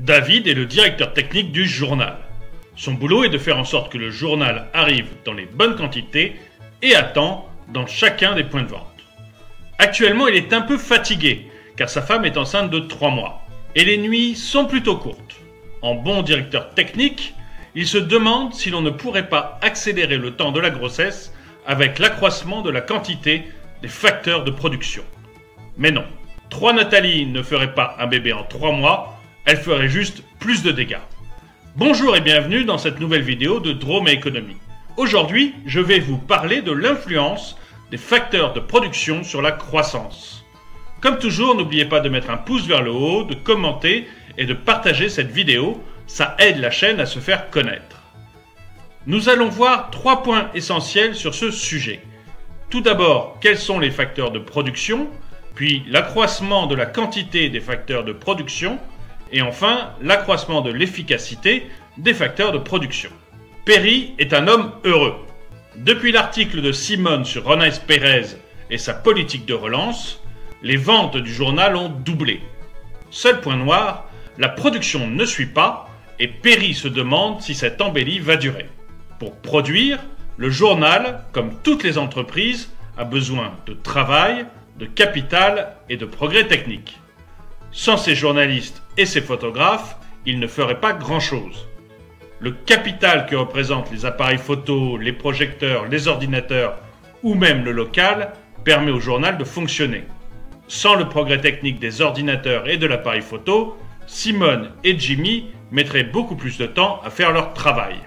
David est le directeur technique du journal. Son boulot est de faire en sorte que le journal arrive dans les bonnes quantités et à temps dans chacun des points de vente. Actuellement, il est un peu fatigué car sa femme est enceinte de 3 mois et les nuits sont plutôt courtes. En bon directeur technique, il se demande si l'on ne pourrait pas accélérer le temps de la grossesse avec l'accroissement de la quantité des facteurs de production. Mais non, 3 Nathalie ne ferait pas un bébé en 3 mois, elle ferait juste plus de dégâts. Bonjour et bienvenue dans cette nouvelle vidéo de Drôme et Économie. Aujourd'hui, je vais vous parler de l'influence des facteurs de production sur la croissance. Comme toujours, n'oubliez pas de mettre un pouce vers le haut, de commenter et de partager cette vidéo, ça aide la chaîne à se faire connaître. Nous allons voir 3 points essentiels sur ce sujet. Tout d'abord, quels sont les facteurs de production, puis l'accroissement de la quantité des facteurs de production, et enfin l'accroissement de l'efficacité des facteurs de production. Perry est un homme heureux. Depuis l'article de Simone sur Ronald Pérez et sa politique de relance, les ventes du journal ont doublé. Seul point noir, la production ne suit pas et Perry se demande si cette embellie va durer. Pour produire, le journal, comme toutes les entreprises, a besoin de travail, de capital et de progrès techniques. Sans ces journalistes et ces photographes, il ne ferait pas grand-chose. Le capital que représentent les appareils photo, les projecteurs, les ordinateurs ou même le local permet au journal de fonctionner. Sans le progrès technique des ordinateurs et de l'appareil photo, Simone et Jimmy mettraient beaucoup plus de temps à faire leur travail.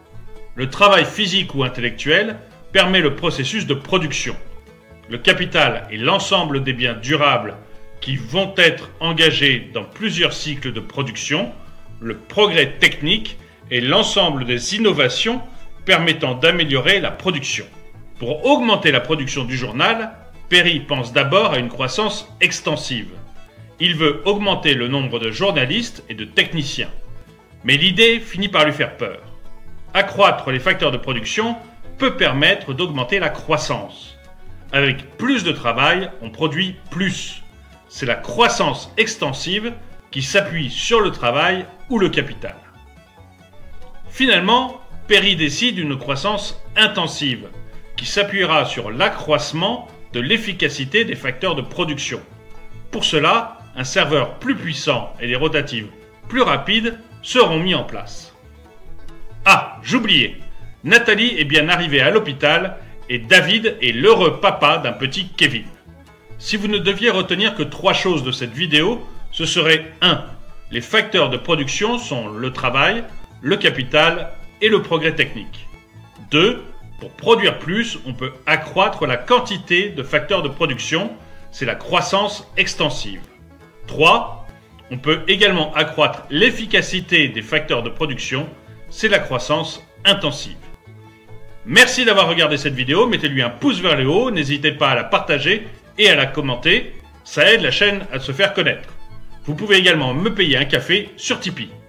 Le travail physique ou intellectuel permet le processus de production. Le capital est l'ensemble des biens durables qui vont être engagés dans plusieurs cycles de production. Le progrès technique est l'ensemble des innovations permettant d'améliorer la production. Pour augmenter la production du journal, Perry pense d'abord à une croissance extensive. Il veut augmenter le nombre de journalistes et de techniciens. Mais l'idée finit par lui faire peur. Accroître les facteurs de production peut permettre d'augmenter la croissance. Avec plus de travail, on produit plus. C'est la croissance extensive qui s'appuie sur le travail ou le capital. Finalement, Perry décide d'une croissance intensive qui s'appuiera sur l'accroissement de l'efficacité des facteurs de production. Pour cela, un serveur plus puissant et des rotatives plus rapides seront mis en place. Ah, j'oubliais, Nathalie est bien arrivée à l'hôpital et David est l'heureux papa d'un petit Kevin. Si vous ne deviez retenir que 3 choses de cette vidéo, ce serait 1. Les facteurs de production sont le travail, le capital et le progrès technique. 2. Pour produire plus, on peut accroître la quantité de facteurs de production, c'est la croissance extensive. 3. On peut également accroître l'efficacité des facteurs de production, c'est la croissance intensive. Merci d'avoir regardé cette vidéo, mettez-lui un pouce vers le haut, n'hésitez pas à la partager et à la commenter, ça aide la chaîne à se faire connaître. Vous pouvez également me payer un café sur Tipeee.